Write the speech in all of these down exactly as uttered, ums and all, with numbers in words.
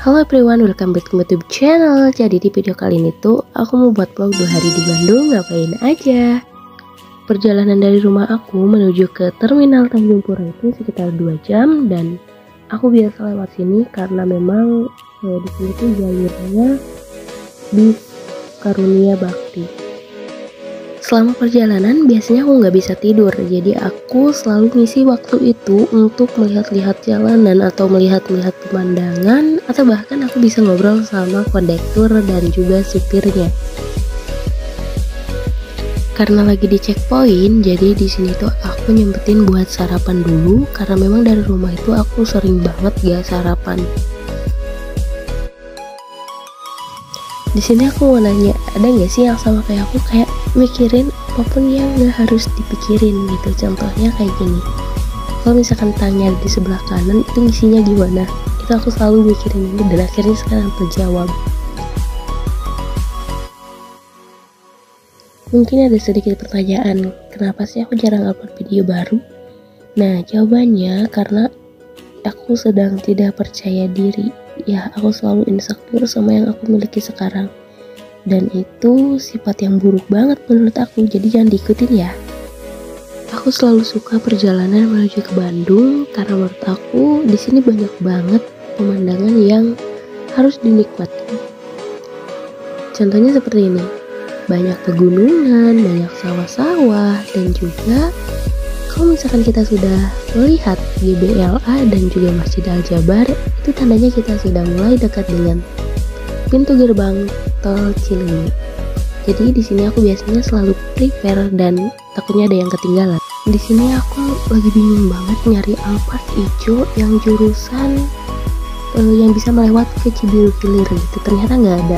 Halo everyone, welcome back to my YouTube channel. Jadi di video kali ini tuh aku mau buat vlog dua hari di Bandung, ngapain aja. Perjalanan dari rumah aku menuju ke terminal Tanjung Pura itu sekitar dua jam. Dan aku biasa lewat sini karena memang eh, di sini tuh jalurnya bis Karunia Bakti. Selama perjalanan biasanya aku nggak bisa tidur, jadi aku selalu ngisi waktu itu untuk melihat-lihat jalanan atau melihat-lihat pemandangan, atau bahkan aku bisa ngobrol sama kondektur dan juga supirnya. Karena lagi di checkpoint, jadi di sini tuh aku nyempetin buat sarapan dulu, karena memang dari rumah itu aku sering banget gak sarapan. Di sini aku mau nanya, ada nggak sih yang sama kayak aku, kayak mikirin apapun yang nggak harus dipikirin gitu. Contohnya kayak gini, kalau misalkan tanya di sebelah kanan itu ngisinya gimana, itu aku selalu mikirin ini dan akhirnya sekarang terjawab. Mungkin ada sedikit pertanyaan, kenapa sih aku jarang upload video baru? Nah, jawabannya karena aku sedang tidak percaya diri. Ya, aku selalu insecure sama yang aku miliki sekarang. Dan itu sifat yang buruk banget menurut aku, jadi jangan diikutin ya. Aku selalu suka perjalanan menuju ke Bandung karena menurut aku di sini banyak banget pemandangan yang harus dinikmati. Contohnya seperti ini, banyak pegunungan, banyak sawah-sawah, dan juga kalau misalkan kita sudah melihat G B L A dan juga Masjid Al-Jabar, itu tandanya kita sudah mulai dekat dengan pintu gerbang tol Cileunyi. Jadi di sini aku biasanya selalu prepare dan takutnya ada yang ketinggalan. Di sini aku lagi bingung banget nyari Alphard hijau yang jurusan uh, yang bisa melewat ke Cibiru Hilir gitu. Ternyata nggak ada.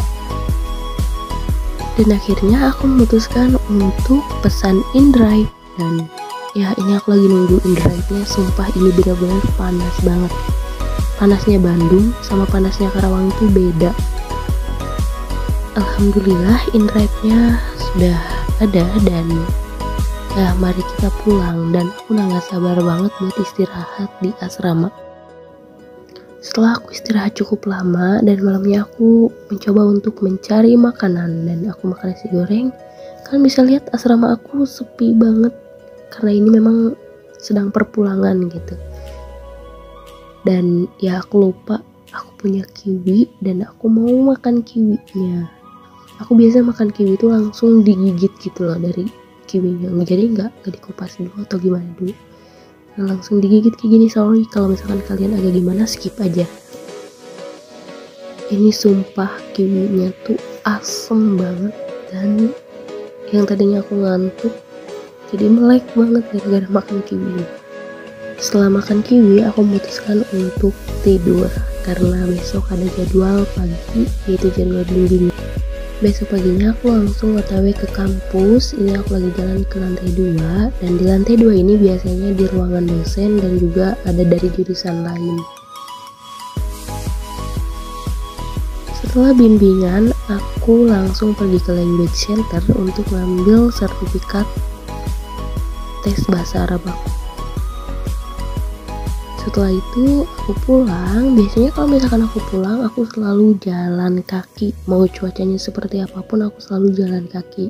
Dan akhirnya aku memutuskan untuk pesan InDrive, dan ya ini aku lagi nunggu InDrive-nya. Sumpah ini benar-benar panas banget. Panasnya Bandung sama panasnya Karawang itu beda. Alhamdulillah InDrive-nya sudah ada dan ya mari kita pulang. Dan aku udah gak sabar banget buat istirahat di asrama. Setelah aku istirahat cukup lama dan malamnya aku mencoba untuk mencari makanan, dan aku makan nasi goreng. Kalian bisa lihat asrama aku sepi banget karena ini memang sedang perpulangan gitu. Dan ya aku lupa aku punya kiwi dan aku mau makan kiwinya. Aku biasa makan kiwi itu langsung digigit gitu loh dari kiwinya, jadi nggak nggak dikupas dulu atau gimana dulu. Nah, langsung digigit kayak gini. Sorry kalau misalkan kalian agak gimana, skip aja. Ini sumpah kiwinya tuh asem banget, dan yang tadinya aku ngantuk jadi melek banget gara-gara makan kiwi. Setelah makan kiwi, aku memutuskan untuk tidur karena besok ada jadwal pagi, yaitu jadwal bimbing. Besok paginya aku langsung O T W ke kampus. Ini aku lagi jalan ke lantai dua, dan di lantai dua ini biasanya di ruangan dosen dan juga ada dari jurusan lain. Setelah bimbingan, aku langsung pergi ke language center untuk ngambil sertifikat tes bahasa Arab aku. Setelah itu aku pulang. Biasanya kalau misalkan aku pulang, aku selalu jalan kaki. Mau cuacanya seperti apapun, aku selalu jalan kaki.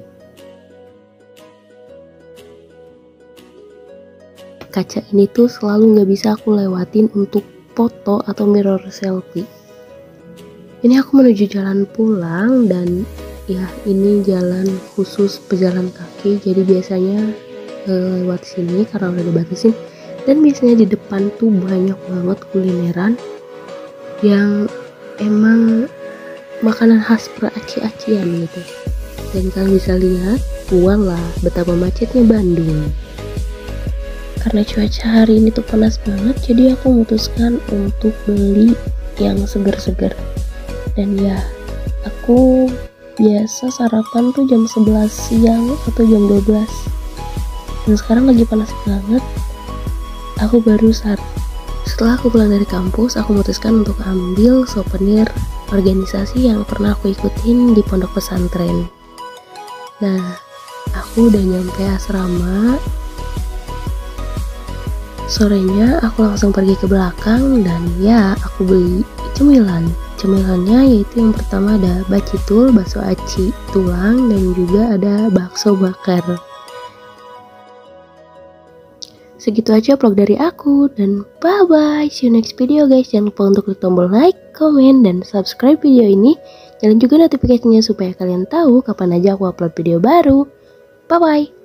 Kaca ini tuh selalu nggak bisa aku lewatin untuk foto atau mirror selfie. Ini aku menuju jalan pulang, dan ya ini jalan khusus pejalan kaki. Jadi biasanya eh, lewat sini karena udah dibatasin. Dan biasanya di depan tuh banyak banget kulineran yang emang makanan khas peraci-acian gitu. Dan kalian bisa lihat, walah betapa macetnya Bandung. Karena cuaca hari ini tuh panas banget, jadi aku memutuskan untuk beli yang segar-segar. Dan ya, aku biasa sarapan tuh jam sebelas siang atau jam dua belas. Dan sekarang lagi panas banget. Aku baru saat setelah aku pulang dari kampus, aku memutuskan untuk ambil souvenir organisasi yang pernah aku ikutin di pondok pesantren. Nah, aku udah nyampe asrama. Sorenya aku langsung pergi ke belakang dan ya aku beli cemilan. cemilannya, yaitu yang pertama ada bacitul, bakso aci tulang, dan juga ada bakso bakar. Segitu aja vlog dari aku, dan bye bye, see you next video guys. Jangan lupa untuk klik tombol like, komen, dan subscribe video ini. Nyalain juga notifikasinya supaya kalian tahu kapan aja aku upload video baru. Bye bye.